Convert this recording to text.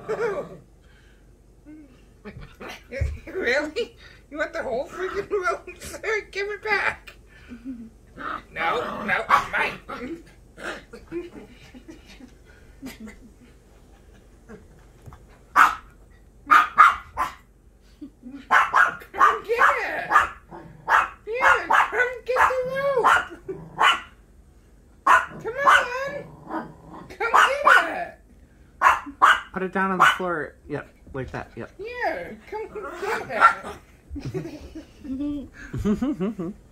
Really? You want the whole freaking room? Sir, give it back. No, it's mine. Come get it. Yeah, come get the rope. Come on. Come get it. Put it down on the floor. Yep, like that. Yep. Yeah, come get it.